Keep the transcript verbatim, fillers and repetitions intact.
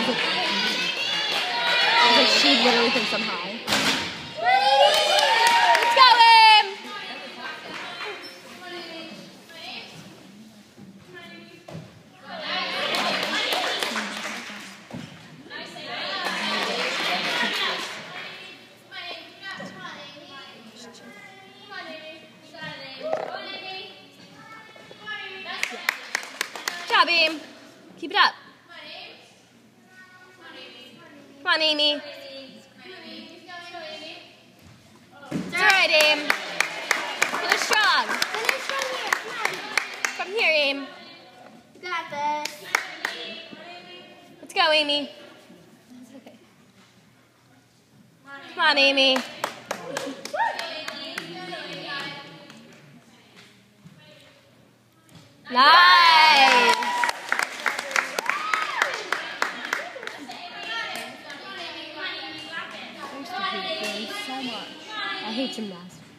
sounds like, sounds like she literally thinks I'm high. Let's go, Em! Good job, Em. Keep it up. Come on, Amy. It's all right, Em. Finish strong. Finish from here. Come on. From here, Em. You got this. Let's go, Amy. Okay. Come on, Amy. Nice. I hate gymnastics.